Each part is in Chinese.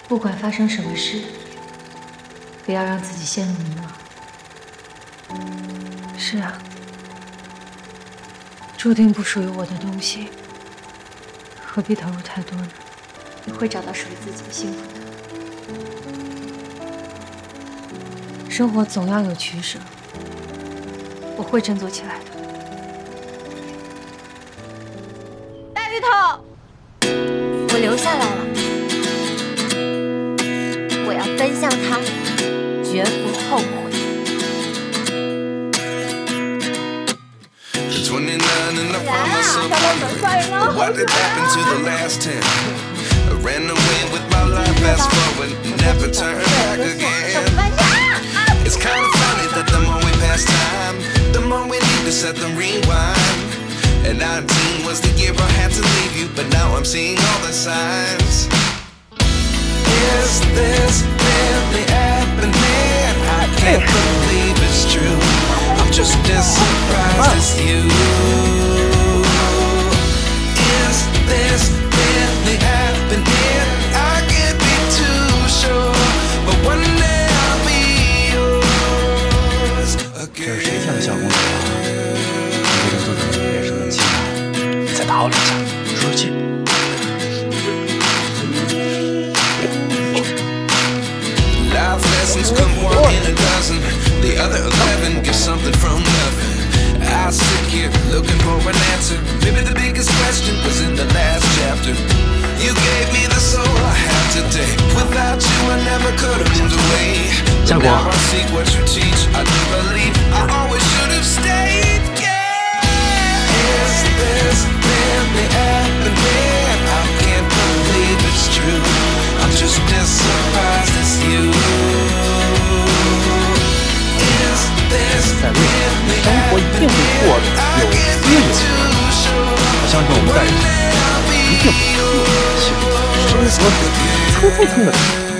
不管发生什么事，不要让自己陷入迷茫。是啊，注定不属于我的东西，何必投入太多呢？你会找到属于自己的幸福的。生活总要有取舍，我会振作起来的。 大鱼头，我留下来了，我要奔向他，绝不后悔。来啊，小宝本刷人了，好可爱啊！ Ran away with my life, fast forward, never turn back again. It's kind of funny that the more we pass time, the more we need to set the rewind. And 19 was the year I had to leave you, but now I'm seeing all the signs. Is this really happening? I can't believe it's true. I'm just as surprised as you. Is this really happening? I can't be too sure, but one day I'll be yours again. 这是谁家的小公主啊？这个做成你人生的期待，再打我2下，出去。 Life lessons come 1 in a dozen. The other 11 get something from nothing. I sit here looking for an answer. Maybe the biggest question was in the last chapter. You gave me the soul I have today. Without you, I never could have moved away. But now I see what you teach. I do believe I always should have stayed. Yeah. Is this really happening? I can't believe it's true. I'm just as surprised as you. Is this really happening? I can't be too sure. 我相信我们在一起，一定会有幸福。生活蹭蹭蹭的。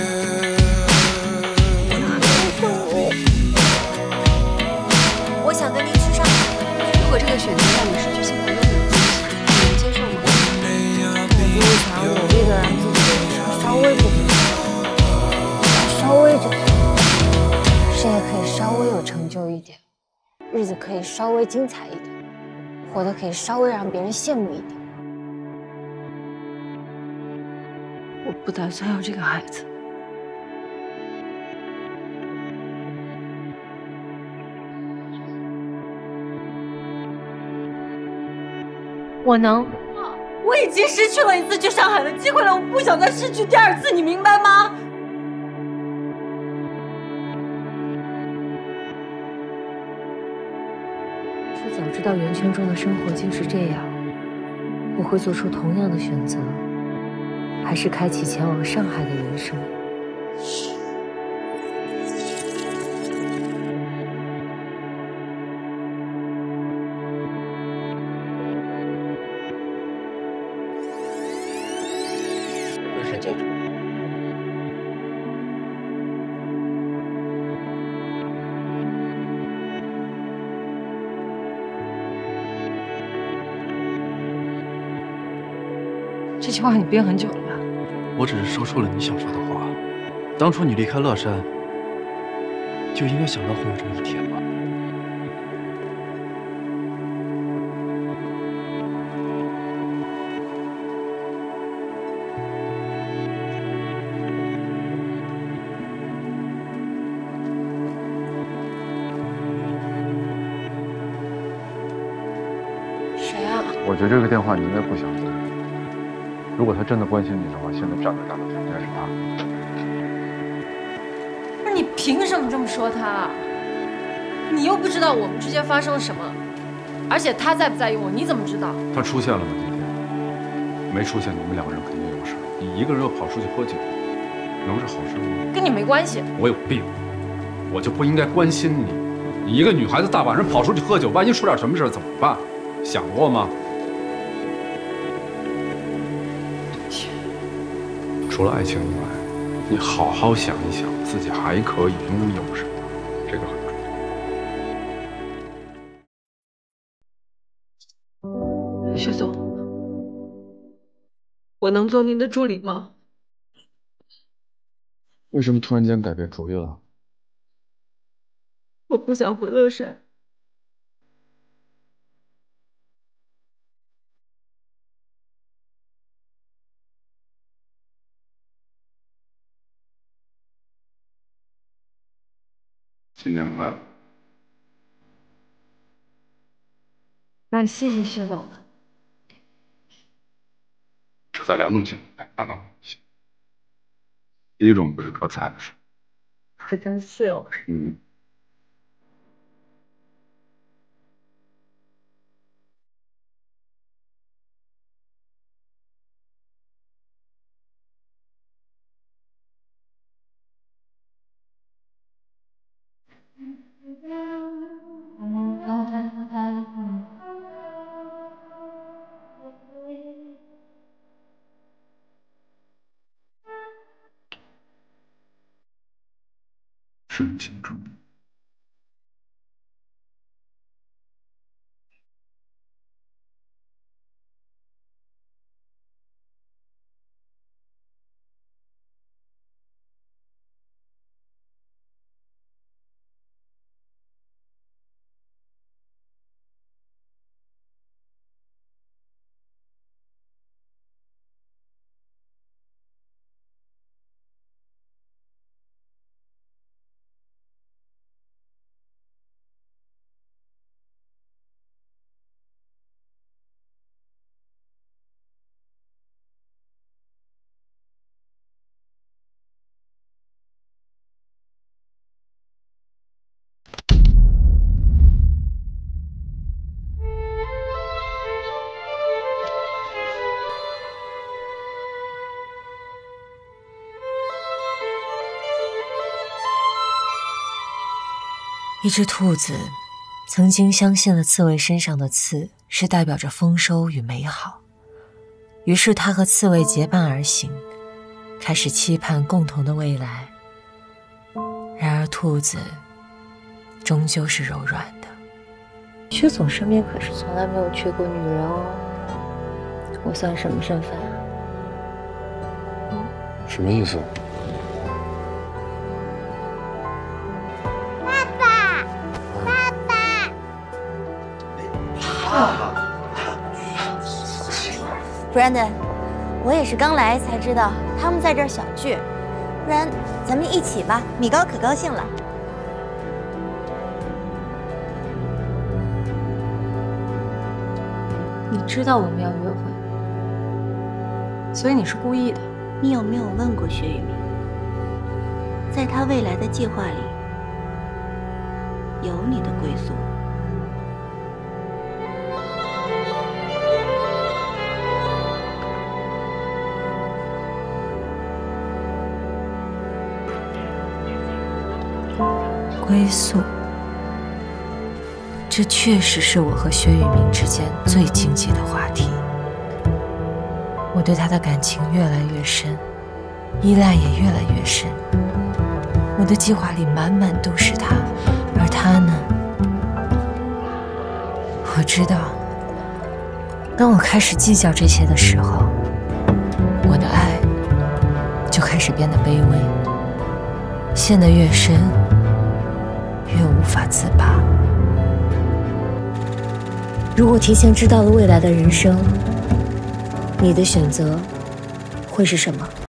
我想跟您去上海。如果这个选择让你失去现在拥有的东西，你能接受吗？ 我就是想努力的让自己的人生稍微不平凡，稍微就好，事业可以稍微有成就一点，日子可以稍微精彩一点，活得可以稍微让别人羡慕一点。 我不打算要这个孩子。我能。 我已经失去了1次去上海的机会了，我不想再失去第2次，你明白吗？ 是早知道圆圈中的生活竟是这样，我会做出同样的选择，还是开启前往上海的人生？ 浑身接触。 这句话你憋很久了吧？ 我只是说出了你想说的话。当初你离开乐山，就应该想到会有这么一天吧。 谁啊？ 我觉得这个电话你应该不想接。如果他真的关心你的话，现在站在大头前应该是他。 不是你凭什么这么说他？你又不知道我们之间发生了什么，而且他在不在意我，你怎么知道？ 他出现了吗？今天没出现，你们2个人肯定有事。你一个人又跑出去喝酒，能是好事吗？ 跟你没关系。 我有病，我就不应该关心你。你一个女孩子大晚上跑出去喝酒，万一出点什么事怎么办？想过吗？除了爱情以外，你好好想一想，自己还可以拥有什么，这个很重要。 薛总，我能做您的助理吗？ 为什么突然间改变主意了？ 我不想回乐山。 新年快乐！ 那谢谢薛总了。 这在两种情况下看到行。第一种不是可彩的事， 这真是哦。 深情中。 一只兔子曾经相信了刺猬身上的刺是代表着丰收与美好，于是它和刺猬结伴而行，开始期盼共同的未来。然而兔子终究是柔软的。薛总身边可是从来没有缺过女人哦，我算什么身份啊？ 什么意思？ Brandon， 我也是刚来才知道他们在这儿小聚，不然咱们一起吧，米高可高兴了。 你知道我们要约会，所以你是故意的。 你有没有问过薛宇明，在他未来的计划里有你的归宿？ 归宿，这确实是我和薛宇明之间最禁忌的话题。我对他的感情越来越深，依赖也越来越深。我的计划里满满都是他，而他呢？我知道，当我开始计较这些的时候，我的爱就开始变得卑微，陷得越深，越无法自拔。如果提前知道了未来的人生，你的选择会是什么？